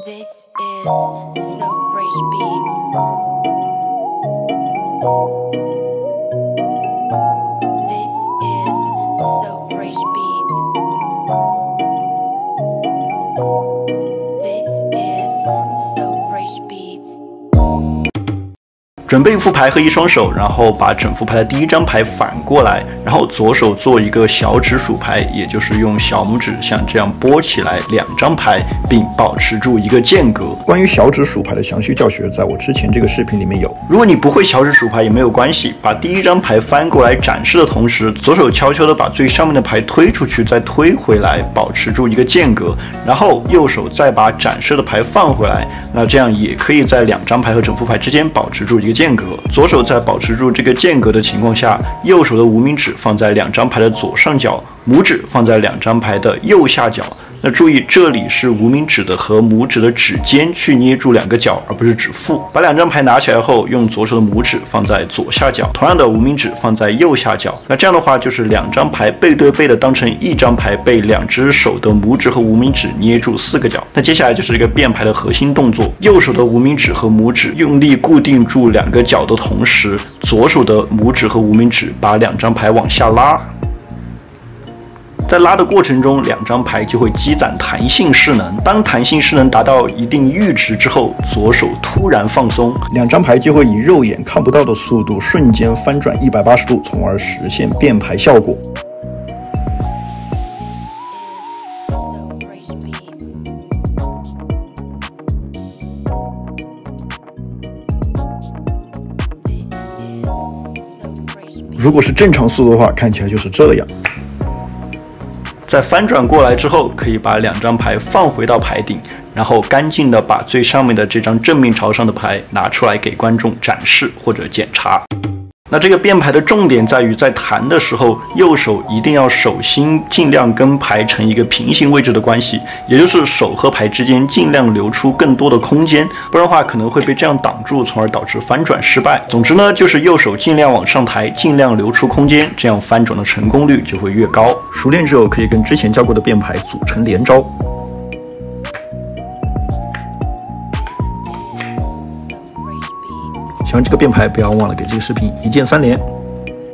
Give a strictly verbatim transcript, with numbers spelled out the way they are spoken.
This is so fresh beats. This is so fresh beats. This is so fresh beats. 准备一副牌和一双手，然后把整副牌的第一张牌反过来，然后左手做一个小指数牌，也就是用小拇指像这样拨起来两张牌，并保持住一个间隔。 关于小指数牌的详细教学，在我之前这个视频里面有。 如果你不会小指数牌也没有关系，把第一张牌翻过来展示的同时，左手悄悄的把最上面的牌推出去，再推回来，保持住一个间隔，然后右手再把展示的牌放回来，那这样也可以在两张牌和整副牌之间保持住一个间隔。左手在保持住这个间隔的情况下，右手的无名指放在两张牌的左上角，拇指放在两张牌的右下角。那注意，这里是无名指的和拇指的指尖去捏住两个角，而不是指腹。把两张牌拿起来后，用左手的拇指放在左下角，同样的无名指放在右下角。那这样的话，就是两张牌背对背的当成一张牌，被两只手的拇指和无名指捏住四个角。那接下来就是这个变牌的核心动作，右手的无名指和拇指用力固定住两个角的同时，左手的拇指和无名指把两张牌往下拉。在拉的过程中，两张牌就会积攒弹性势能。当弹性势能达到一定阈值之后，左手突然放松， 两张牌就会以肉眼看不到的速度瞬间翻转一百八十度，从而实现变牌效果。如果是正常速度的话，看起来就是这样。 在翻转过来之后，可以把两张牌放回到牌顶，然后干净的把最上面的这张正面朝上的牌拿出来给观众展示或者检查。那这个变牌的重点在于，在弹的时候，右手一定要手心尽量跟牌成一个平行位置的关系，也就是手和牌之间尽量留出更多的空间，不然的话可能会被这样挡住，从而导致翻转失败。总之呢，就是右手尽量往上抬，尽量留出空间，这样翻转的成功率就会越高。 熟练之后可以跟之前教过的变牌组成连招。喜欢这个变牌，不要忘了给这个视频一键三连。